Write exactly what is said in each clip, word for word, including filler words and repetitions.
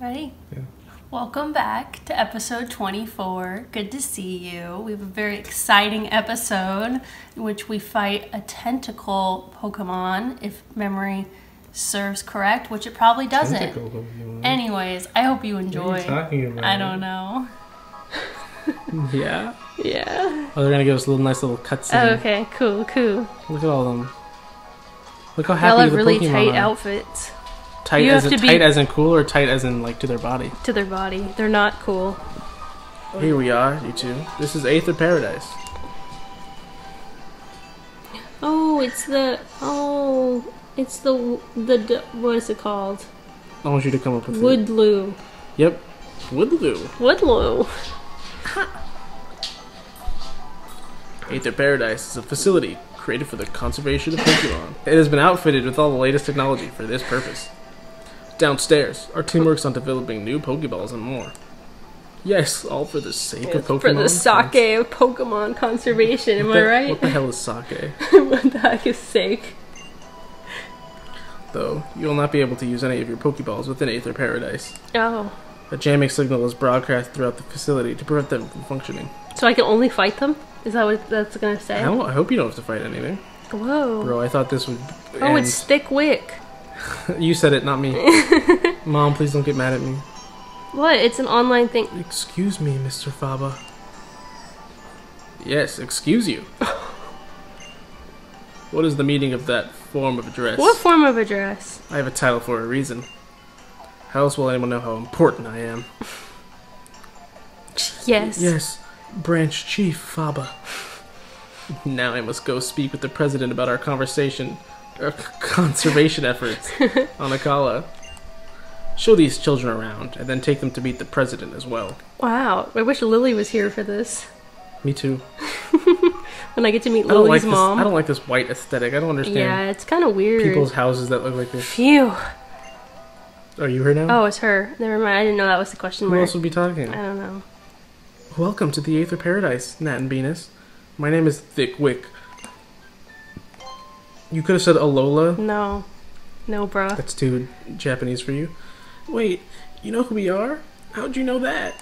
Ready? Yeah. Welcome back to episode twenty-four. Good to see you. We have a very exciting episode in which we fight a tentacle Pokemon, if memory serves correct, which it probably doesn't. Tentacle Pokemon. Anyways, I hope you enjoy. What are you talking about? I don't know. Yeah? Yeah. Oh, they're gonna give us a little nice little cutscene. Oh, okay, cool, cool. Look at all of them. Look how Y'all happy have the really Pokemon tight are. outfits. Tight You as have in, to tight be- as in cool, or tight as in like to their body? To their body. They're not cool. Here we are, you two. This is Aether Paradise. Oh, it's the oh, it's the the what is it called? I want you to come up with it. Woodloo. Yep. Woodloo. Woodloo. Aether Paradise is a facility created for the conservation of Pokemon. It has been outfitted with all the latest technology for this purpose. Downstairs, our team works on developing new Pokeballs and more. Yes, all for the sake of Pokemon. For the sake of Pokemon conservation, am What I the- right? What the hell is sake? What the heck is sake? Though, you will not be able to use any of your Pokeballs within Aether Paradise. Oh. A jamming signal is broadcast throughout the facility to prevent them from functioning. So I can only fight them? Is that what that's gonna say? I, don't, I hope you don't have to fight anything. Whoa. Bro, I thought this would Oh, end. it's Thick Wick. You said it, not me. Mom, please don't get mad at me. What? It's an online thing. Excuse me, Mister Faba. Yes, excuse you. What is the meaning of that form of address? What form of address? I have a title for a reason. How else will anyone know how important I am? Yes. Yes, Branch Chief Faba. Now I must go speak with the president about our conversation, our c- conservation efforts on Akala. Show these children around, and then take them to meet the president as well. Wow. I wish Lily was here for this. Me too. When I get to meet I don't Lily's like mom. this. I don't like this white aesthetic. I don't understand Yeah, it's kind of weird. people's houses that look like this. Phew. Are you her now? Oh, it's her. Never mind. I didn't know that was the question Who mark. else would be talking? I don't know. Welcome to the Aether Paradise, Nat and Venus. My name is Thick Wick. You could have said Alola. No. No, bruh. That's too Japanese for you. Wait, you know who we are? How'd you know that?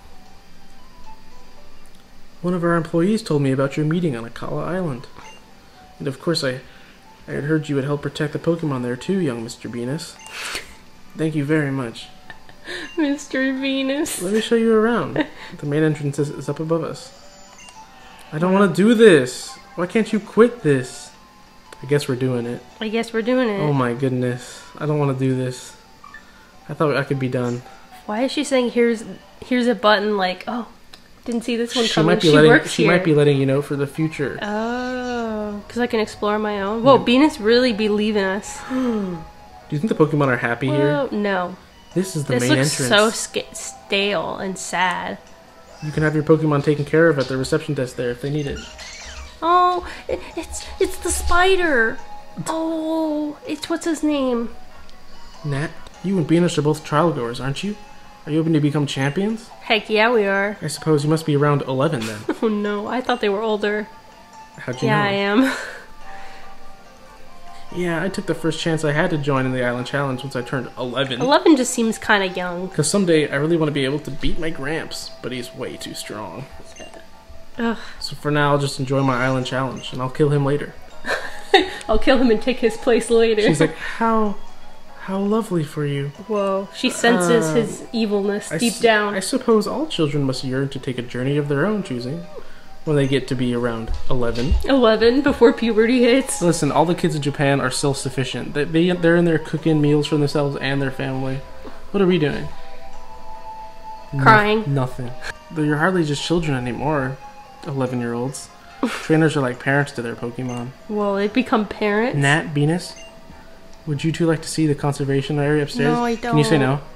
One of our employees told me about your meeting on Akala Island. And of course I, I had heard you would help protect the Pokemon there too, young Mister Venus. Thank you very much. Mister Venus. Let me show you around. The main entrance is, is up above us. I don't want to do this. Why can't you quit this? I guess we're doing it. I guess we're doing it. Oh my goodness. I don't want to do this. I thought I could be done. Why is she saying here's here's a button like, oh, didn't see this one She coming. might be She letting works she here. might be letting you know for the future. Oh, because I can explore my own. Whoa, Venus really be leaving us. Do you think the Pokemon are happy here? Whoa, no. This is the This main looks entrance. so sca- stale and sad. You can have your Pokemon taken care of at the reception desk there if they need it. Oh, it, it's it's the spider. Oh, it's what's his name? Nat, you and Venus are both trial goers, aren't you? Are you hoping to become champions? Heck yeah, we are. I suppose you must be around eleven then. Oh no, I thought they were older. How'd you Yeah, know? I am. Yeah, I took the first chance I had to join in the Island Challenge once I turned eleven. Eleven just seems kind of young. Because someday I really want to be able to beat my Gramps, but he's way too strong. Ugh. So for now, I'll just enjoy my Island Challenge, and I'll kill him later. I'll kill him and take his place later. She's like, how, how lovely for you. Whoa, she senses Uh, his evilness I deep s- down. I suppose all children must yearn to take a journey of their own choosing when they get to be around eleven. Eleven before puberty hits. Listen, all the kids in Japan are self-sufficient. They, they, they're in there cooking meals for themselves and their family. What are we doing? Crying. No- nothing. Though you're hardly just children anymore, eleven-year-olds. Trainers are like parents to their Pokemon. Whoa, they become parents? Nat, Venus, would you two like to see the conservation area upstairs? No, I Can you say don't. no?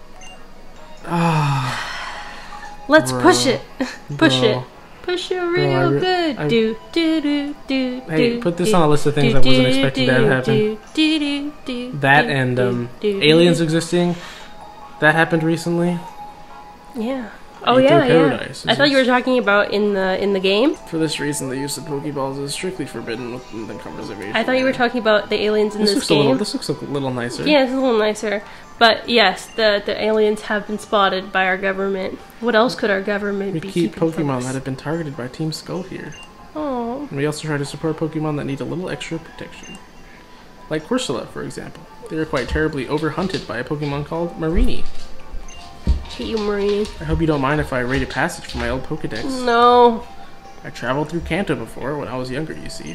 Ah, Let's Bro. push it. Push bro. it. Push it Bro, real I re- good. I- do, do, do, do, Hey, do, put this do, on a list of things do, I wasn't do, expecting do, to have happen. do, do, do, do, That do, and do, um, do, do. aliens existing. That happened recently. Yeah. Oh Aether yeah, Paradise. yeah. I thought you were talking about in the in the game. For this reason, the use of Pokeballs is strictly forbidden within the conservation. I thought you were talking about the aliens in this, this, looks game. A little, this looks a little nicer. Yeah, it's a little nicer. But yes, the the aliens have been spotted by our government. What else could our government we be keep keeping Pokemon from us? that have been targeted by Team Skull here. Oh. And we also try to support Pokemon that need a little extra protection. Like Corsola, for example. They are quite terribly overhunted by a Pokemon called Marini. Hate you, Marini. I hope you don't mind if I rate a passage from my old Pokedex. No. I traveled through Kanto before when I was younger, you see.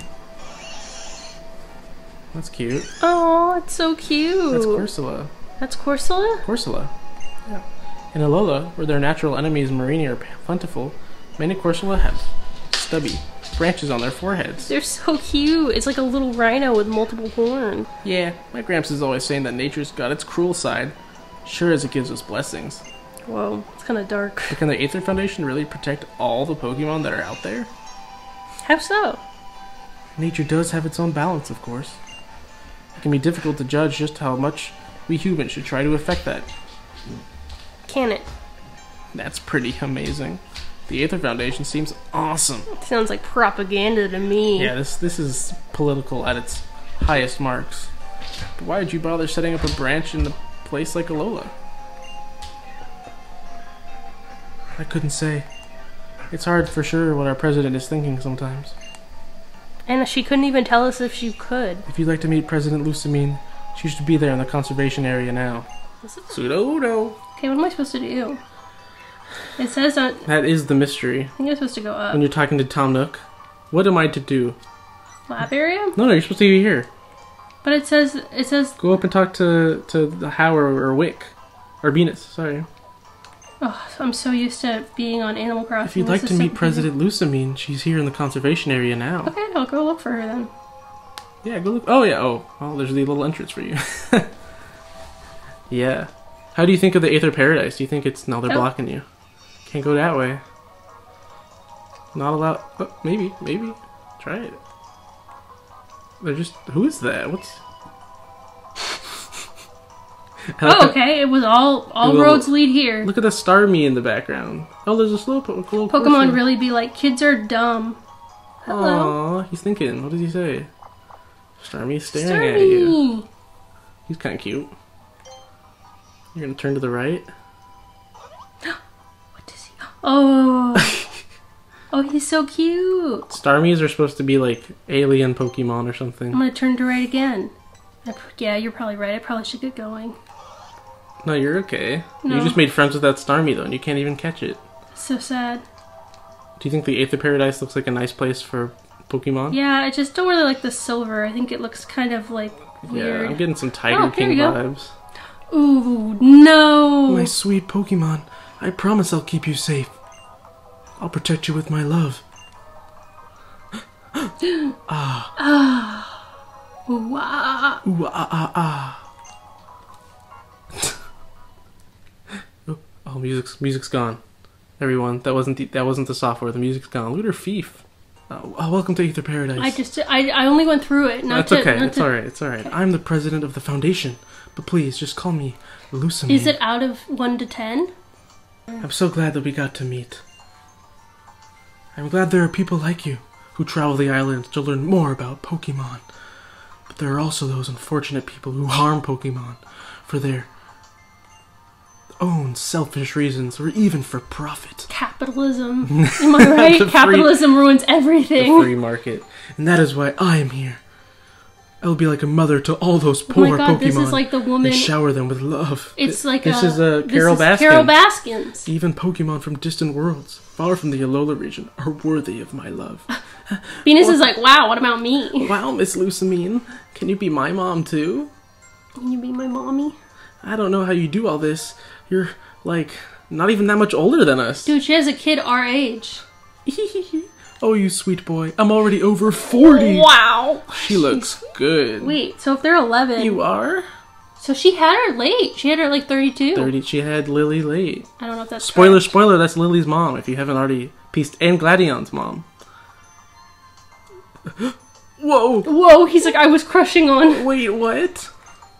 That's cute. Oh, it's so cute. That's Corsola. That's Corsola? Corsola. Yeah. In Alola, where their natural enemies Marini are plentiful, many Corsola have stubby branches on their foreheads. They're so cute. It's like a little rhino with multiple horns. Yeah, my Gramps is always saying that nature's got its cruel side, sure as it gives us blessings. Whoa, it's kind of dark. But can the Aether Foundation really protect all the Pokemon that are out there? How so? Nature does have its own balance, of course. It can be difficult to judge just how much we humans should try to affect that. Can it? That's pretty amazing. The Aether Foundation seems awesome. Sounds like propaganda to me. Yeah, this this is political at its highest marks. But why did you bother setting up a branch in a place like Alola? I couldn't say. It's hard for sure what our president is thinking sometimes. And she couldn't even tell us if she could. If you'd like to meet President Lucamine, she should be there in the conservation area now. Pseudo Udo. Okay, what am I supposed to do? It says on... That is the mystery. I think I'm supposed to go up. When you're talking to Tom Nook, what am I to do? Lab area? No, no, you're supposed to be here. But it says... It says... Go up and talk to, to the How or, or Wick. Or Venus, sorry. Oh, I'm so used to being on Animal Crossing. If you'd This like is to meet so President Lucamine, she's here in the conservation area now. Okay, I'll go look for her then. Yeah, go look. Oh, yeah, oh. Well, there's the little entrance for you. Yeah. How do you think of the Aether Paradise? Do you think it's... No, they're Oh. blocking you. Can't go that way. Not allowed... Oh, maybe, maybe. Try it. They're just... Who is that? What's... I like Oh, the- okay. It was all... All Little- roads lead here. Look at the Starmie in the background. Oh, there's a slow po little Pokemon person. really be like, kids are dumb. Hello. Aw, he's thinking. What does he say? Starmie's staring at you. Starmie. He's kind of cute. You're gonna turn to the right. What does he... Oh. Oh, he's so cute. Starmies are supposed to be like alien Pokemon or I'm something. gonna turn to right again. I pr- Yeah, you're probably right. I probably should get going. No, you're okay. No. You just made friends with that Starmie though, and you can't even catch it. So sad. Do you think the Aether Paradise looks like a nice place for Pokemon? Yeah, I just don't really like the silver. I think it looks kind of like weird. Yeah, I'm getting some Tiger Oh, here King we go. vibes. Ooh, no! My sweet Pokemon, I promise I'll keep you safe. I'll protect you with my love. Ah. Ah. Ooh, ah. Ooh, ah, ah, ah. oh, oh, music's music's gone. Everyone, that wasn't the, that wasn't the software. The music's gone. Lunar Fief. Oh, oh, welcome to Aether Paradise. I just, I, I only went through it. Not That's to, okay. not It's to, all right. It's all right. Okay. I'm the president of the foundation, but please just call me Lucamine. Is it out of one to ten? I'm so glad that we got to meet. I'm glad there are people like you who travel the islands to learn more about Pokemon. But there are also those unfortunate people who harm Pokemon for their own selfish reasons or even for profit. Capitalism. Am I right? The free- Capitalism ruins everything. The free market. And that is why I am here. I will be like a mother to all those Oh poor my god, Pokemon this is like the woman. and shower them with love. It's Th- like this a, is uh, this Carol is Baskin. Carol Baskins. Even Pokemon from distant worlds, far from the Alola region, are worthy of my love. Venus Or- is like, wow, what about me? Wow, Miss Lucamine, can you be my mom too? Can you be my mommy? I don't know how you do all this. You're, like, not even that much older than us. Dude, she has a kid our age. Oh, you sweet boy. I'm already over forty. Wow. She looks good. Wait, so if they're eleven. You are? So she had her late. She had her like thirty-two. thirty. She had Lily late. I don't know if that's Spoiler, correct. spoiler, that's Lily's mom, if you haven't already pieced. And Gladion's mom. Whoa! Whoa, he's like, I was crushing on. Wait, what?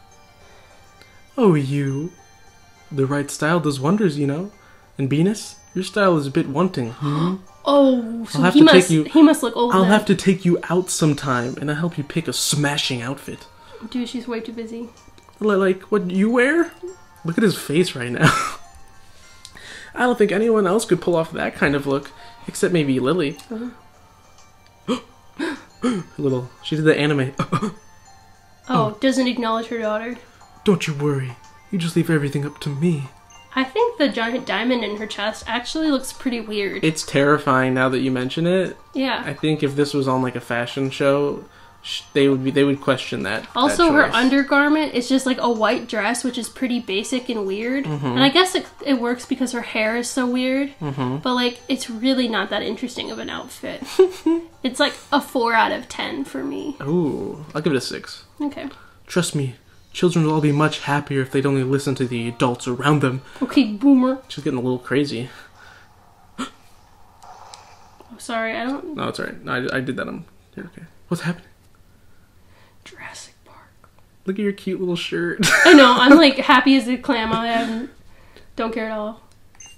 Oh, you. The right style does wonders, you know. And Venus, Your style is a bit wanting. Hmm? Oh, so I'll have he to must take you, he must look old I'll then. have to take you out sometime, and I'll help you pick a smashing outfit. Dude, she's way too busy. Like, what you wear? Look at his face right now. I don't think anyone else could pull off that kind of look, except maybe Lily. Uh-huh. Little, she did the anime. oh, Oh. doesn't acknowledge her daughter. Don't you worry. You just leave everything up to me. I think the giant diamond in her chest actually looks pretty weird. It's terrifying now that you mention it. Yeah. I think if this was on like a fashion show, sh- they would be they would question that. Also, that her choice. undergarment is just like a white dress, which is pretty basic and weird. Mm-hmm. And I guess it, it works because her hair is so weird. Mm-hmm. But like, it's really not that interesting of an outfit. It's like a four out of ten for me. Ooh, I'll give it a six. Okay. Trust me, children will all be much happier if they'd only listen to the adults around them. Okay, boomer. She's getting a little crazy. Oh, sorry, I don't. No, it's alright. No, I, I did that. I'm you're okay. What's happening? Jurassic Park. Look at your cute little shirt. I know. I'm like happy as a clam. I haven't, don't care at all.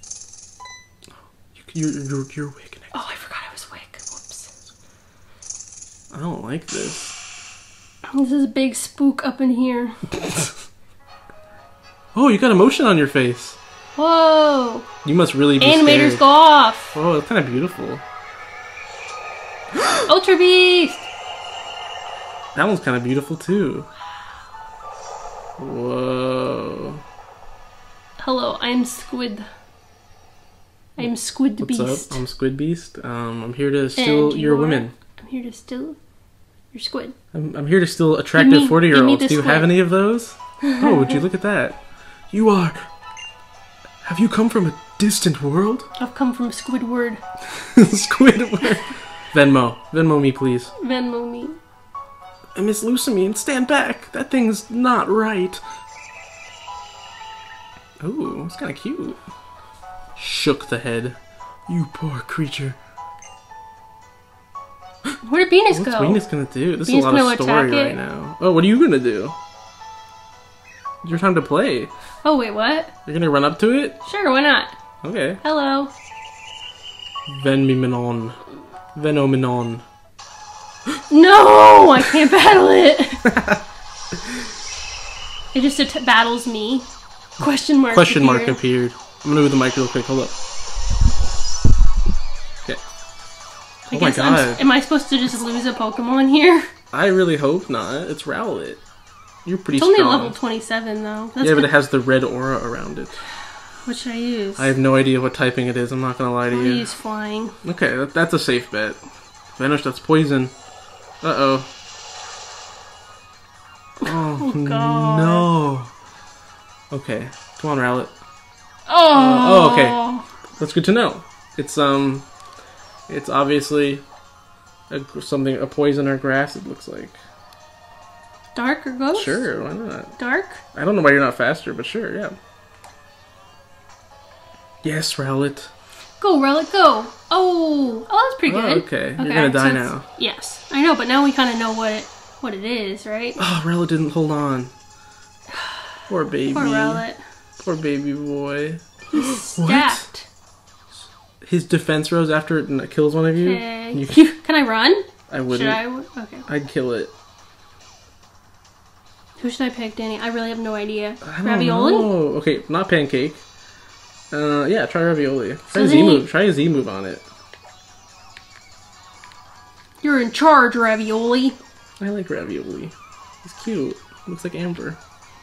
you, you're you're you're awake. Oh, I forgot I was awake. Whoops. I don't like this. This is a big spook up in here. Oh, you got emotion on your face. Whoa! You must really be Animators scared. go off. Oh, that's kind of beautiful. Ultra Beast. That one's kind of beautiful too. Whoa. Hello, I'm Squid. I'm Squid What's Beast. up? I'm Squid Beast. Um, I'm here to steal And your you are- women. I'm here to steal your squid. I'm, I'm here to steal attractive me- forty year give me olds. the Do you have squid. any of those? Oh, would you look at that? You are. Have you come from a distant world? I've come from Squidward. Squidward. Venmo. Venmo me, please. Venmo me. Uh, Miss Lucamine, stand back. That thing's not right. Ooh, it's kind of cute. Shook the head. You poor creature. Where did Venus What's go? Venus gonna do? This Venus is a lot gonna of story attack it? right now. Oh, what are you gonna do? Your time to play. Oh, wait, what? You're gonna run up to it? Sure, why not? Okay. Hello. Venminon. Venominon. No! I can't battle it! It just at- battles me. Question mark Question mark appeared. appeared. I'm gonna move the mic real quick. Hold up. Okay. I Oh my guess I'm s- god. am I supposed to just lose a Pokemon here? I really hope not. It's Rowlet. You're pretty It's only strong. level twenty-seven, though. That's yeah, but good. it has the red aura around it. What should I use? I have no idea what typing it is. I'm not gonna lie to I'll you. use flying. Okay, that, that's a safe bet. Vanish, that's poison. Uh-oh. Oh, Oh, God. no. Okay. Come on, Rowlet. Oh! oh, okay. That's good to know. It's, um... It's obviously a, something, a poison or grass, it looks like. Dark or ghost? Sure, why not? Dark? I don't know why you're not faster, but sure, yeah. Yes, Rowlet. Go, Relic, go! Oh! Oh, that's pretty Oh, good. okay. You're gonna die so it's- now. Yes. I know, but now we kind of know what it, what it is, right? Oh, Rowlet didn't hold on. Poor baby. Poor Relic. Poor baby boy. He's stacked. His defense rose after it n- kills one of you? Okay. You- Can I run? I Should wouldn't. I? Okay. I'd kill it. Who should I pick, Danny? I really have no idea. I don't Ravioli? know. Okay, not pancake. Uh, yeah, try ravioli. Try So a then Z you- move. Try a Z move on it. You're in charge, Ravioli. I like ravioli. He's cute. Looks like Amber.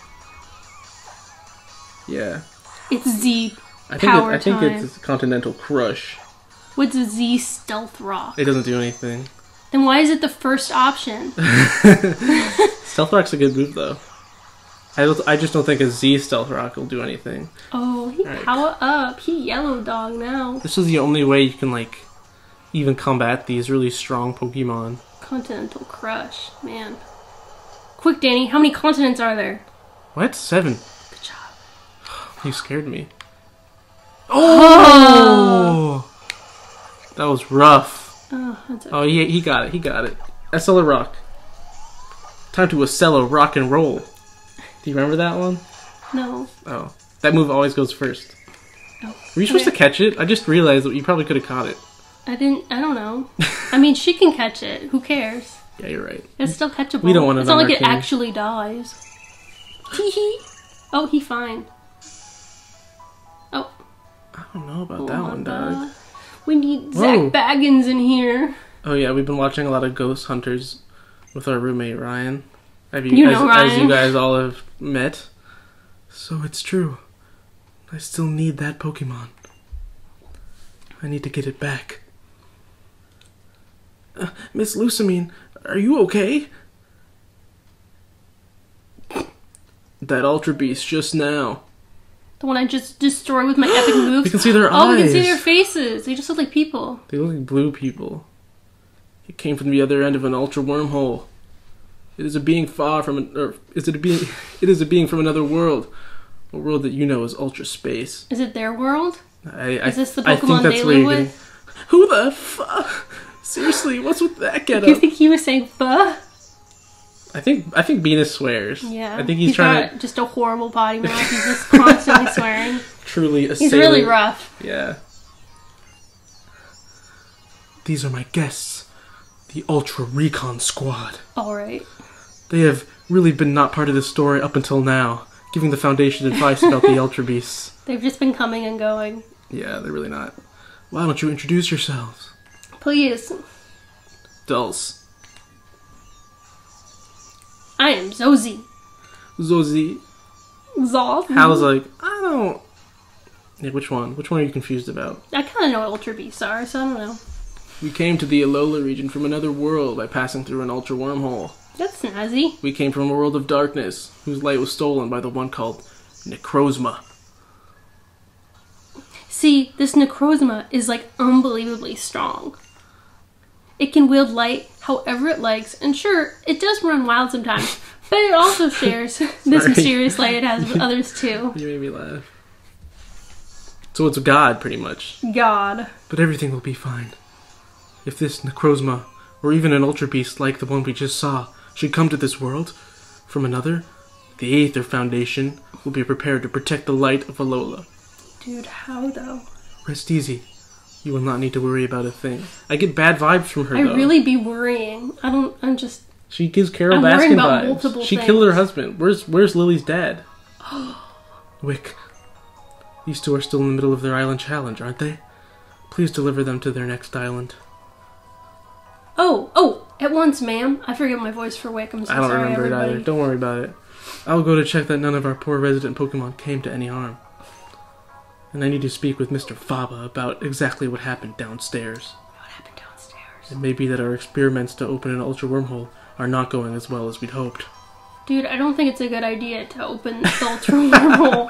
Yeah. It's Z I think power it, I think time. it's a Continental Crush. What's a Z stealth rock? It doesn't do anything. Then why is it the first option? Stealth Rock's a good move though. I don't, I just don't think a Z Stealth Rock will do anything. Oh, he Alright. power up. He yellow dog now. This is the only way you can like even combat these really strong Pokemon. Continental Crush. Man. Quick, Danny. How many continents are there? What? Seven. Good job. You scared me. Oh! That was rough. Oh, that's okay. Oh, he, he got it. He got it. Acela Rock. Time to Acela Rock and Roll. Do you remember that one? No. Oh. That move always goes first. Were you supposed Okay. to catch it? I just realized that you probably could have caught it. I didn't, I don't know. I mean, she can catch it. Who cares? Yeah, you're right. It's still catchable. We don't want it It's not on like our it cage. actually dies. Hee hee. Oh, he fine. Oh. I don't know about Oh that my one, God. dog. We need Whoa. Zach Baggins in here. Oh yeah, we've been watching a lot of Ghost Hunters with our roommate Ryan. Have You as, know as you Ryan. guys all have met. So it's true. I still need that Pokemon. I need to get it back. Uh, Miss Lucamine, are you okay? That Ultra Beast just now. The one I just destroyed with my epic moves. You can see their oh, eyes. we can see their faces. They just look like people. They look like blue people. It came from the other end of an ultra wormhole. It is a being far from an, or is it a being? It is a being from another world, a world that you know as ultra space. Is it their world? I, I, Is this the I think Pokemon that's they where live you're getting. with? Who the fuck? Seriously, what's with that get You up? think he was saying "fuh"? I think I think Venus swears. Yeah. I think he's, trying got to just a horrible body mouth. He's just constantly swearing. truly He's assail really it. rough. Yeah. These are my guests, the Ultra Recon Squad. All right. They have really been not part of this story up until now, giving the Foundation advice about the Ultra Beasts. They've just been coming and going. Yeah, they're really not. Why don't you introduce yourselves? Please. Dulce. I am Zozie. Zozie. Zolf. Hal's like, I don't... Yeah, which one? Which one are you confused about? I kind of know what Ultra Beasts are, so I don't know. We came to the Alola region from another world by passing through an ultra wormhole. That's snazzy. We came from a world of darkness, whose light was stolen by the one called Necrozma. See, this Necrozma is like unbelievably strong. It can wield light however it likes, and sure, it does run wild sometimes, but it also shares this Sorry. mysterious light it has with others too. You made me laugh. So it's God, pretty much. God. But everything will be fine. If this Necrozma, or even an Ultra Beast like the one we just saw, should come to this world from another, the Aether Foundation will be prepared to protect the light of Alola. Dude, how though? Rest easy. You will not need to worry about a thing. I get bad vibes from her, I though. really be worrying. I don't, I'm just... She gives Carol I'm worrying Baskin about vibes. multiple She things. killed her husband. Where's Where's Lily's dad? Wick. These two are still in the middle of their island challenge, aren't they? Please deliver them to their next island. Oh, oh, at once, ma'am. I forget my voice for Wick. I'm so I don't sorry, remember everybody. it either. Don't worry about it. I'll go to check that none of our poor resident Pokemon came to any harm. And I need to speak with Mister Faba about exactly what happened downstairs. What happened downstairs? It may be that our experiments to open an ultra wormhole are not going as well as we'd hoped. Dude, I don't think it's a good idea to open the Ultra Wormhole.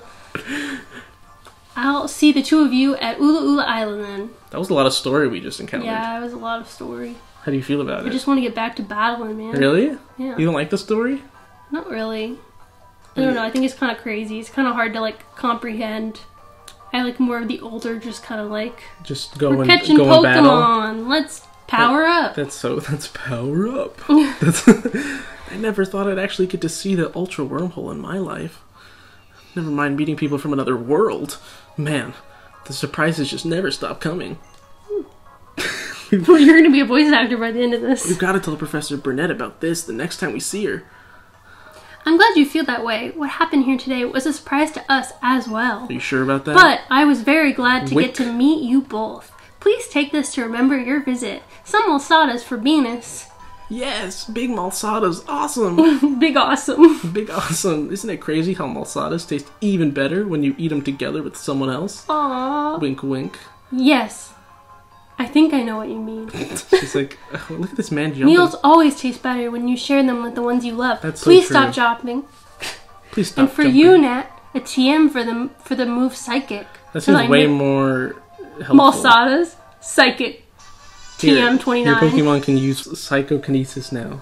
I'll see the two of you at Ula Ula Island then. That was a lot of story we just encountered. Yeah, it was a lot of story. How do you feel about I it? just want to get back to battling, man. Really? Yeah. You don't like the story? Not really. I don't know, I think it's kind of crazy. It's kind of hard to, like, comprehend. I like more of the older, just kind of like... Just go We're and catching go and battle. Pokemon! Let's power up! That's so. That's power up. That's, I never thought I'd actually get to see the ultra wormhole in my life. Never mind meeting people from another world. Man, the surprises just never stop coming. Well, you're gonna be a voice actor by the end of this. We've got to tell Professor Burnett about this the next time we see her. I'm glad you feel that way. What happened here today was a surprise to us as well. Are you sure about that? But I was very glad to Wick. get to meet you both. Please take this to remember your visit. Some Malsadas for Venus. Yes, Big Malsada's awesome. Big awesome. Big awesome. Isn't it crazy how Malsadas taste even better when you eat them together with someone else? Aww. Wink, wink. Yes. I think I know what you mean. She's like, oh, look at this man jumping. Meals always taste better when you share them with the ones you love. That's so Please true. stop shopping. Please stop And for jumping. you, Nat, a T M for the for the move Psychic. That 'Cause seems I way kn- more helpful. Malsadas, Psychic. T M twenty-nine. Your Pokemon can use Psychokinesis now.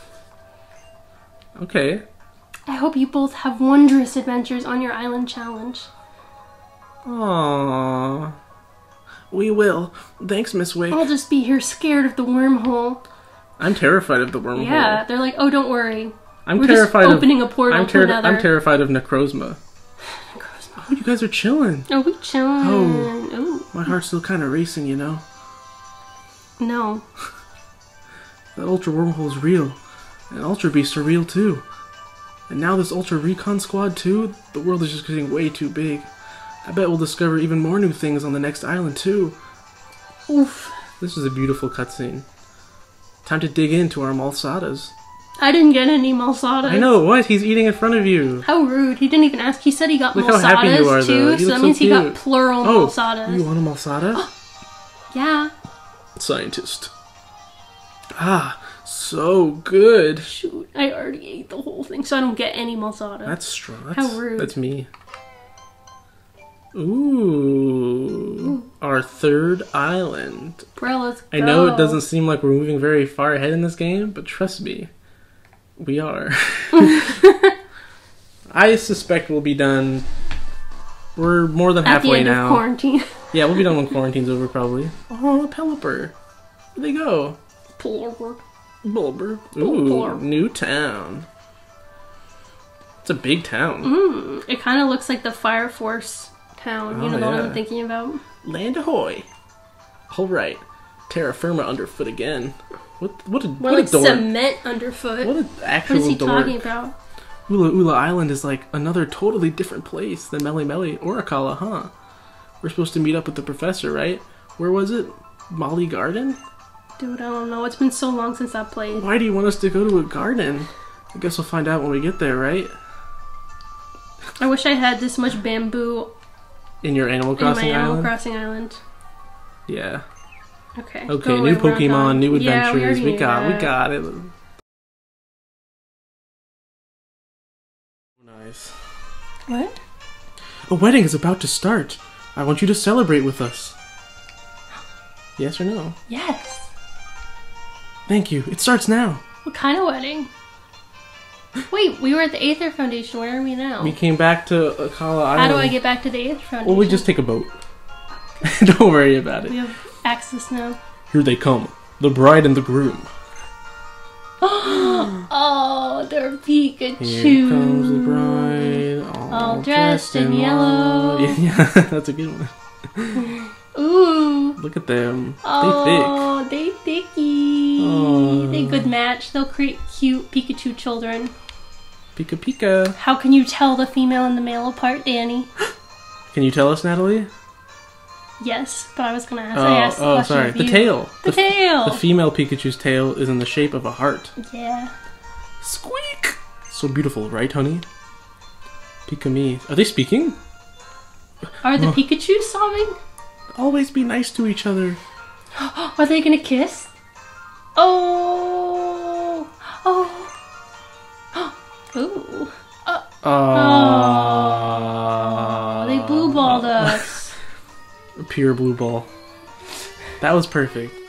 Okay. I hope you both have wondrous adventures on your island challenge. Aww. We will. Thanks, Miss Wick. I'll just be here scared of the wormhole. I'm terrified of the wormhole. Yeah, they're like, oh, don't worry. I'm We're terrified just of opening a portal I'm, to ter- another. I'm terrified of Necrozma. Oh, you guys are chilling. Oh, we chilling. Oh. Ooh. My heart's still kind of racing, you know? No. That Ultra Wormhole is real. And Ultra Beasts are real too. And now this Ultra Recon Squad too? The world is just getting way too big. I bet we'll discover even more new things on the next island too. Oof. This is a beautiful cutscene. Time to dig into our malsadas. I didn't get any malsadas. I know, what? He's eating in front of you. How rude. He didn't even ask. He said he got Look malsadas how happy you are, too, so you that so means cute. he got plural oh, malsadas. You want a malsada? Yeah. Scientist. Ah, so good. Shoot, I already ate the whole thing, so I don't get any malsada. That's strong. That's, How rude. That's me. Ooh, Ooh, our third island. Bro, let's go. I know it doesn't seem like we're moving very far ahead in this game, but trust me, we are. I suspect we'll be done. We're more than At halfway the end now. Of quarantine. Yeah, we'll be done when quarantine's over, probably. Oh, a Pelipper. Where'd they go? Pulver. Bulber. Ooh, Pulver. new town. It's a big town. Mm, it kind of looks like the Fire Force town. You Oh, know the one yeah. I'm thinking about? Land ahoy! All right, terra firma underfoot again. What? What a More what like a dork! cement underfoot. What an actual What is he dork! talking about? Ula Ula Island is like another totally different place than Mele Mele or Akala, huh? We're supposed to meet up with the professor, right? Where was it? Molly Garden? Dude, I don't know. It's been so long since I played. Why do you want us to go to a garden? I guess we'll find out when we get there, right? I wish I had this much bamboo In your Animal Crossing in my Animal Island? Crossing Island. Yeah. Okay. Okay, go new away, we're not Pokemon, done. new Yeah, adventures. we, we already got, knew we that. got it. Nice. What? A wedding is about to start. I want you to celebrate with us. Yes or no? Yes. Thank you. It starts now. What kind of wedding? Wait, we were at the Aether Foundation. Where are we now? We came back to Akala Island. How do I get back to the Aether Foundation? Well, we just take a boat. Don't worry about We it. have access now. Here they come. The bride and the groom. Oh, they're Pikachu. Here comes the bride. All, All dressed in yellow. Yeah, yeah, that's a good one. Ooh. Look at them. Oh, they thicky. Oh. They good match. They'll create cute Pikachu children. They thick. Pika Pika. How can you tell the female and the male apart, Danny? Can you tell us, Natalie? Yes, but I was gonna ask. Oh, I asked the oh question sorry. of The you. tail. The, f- tail. The female Pikachu's tail is in the shape of a heart. Yeah. Squeak! So beautiful, right, honey? Pika me. Are they speaking? Are the Oh. Pikachu sobbing? Always be nice to each other. Are they gonna kiss? Oh. Oh. Ooh. Uh, Oh. they blue balled us. Pure blue ball. That was perfect.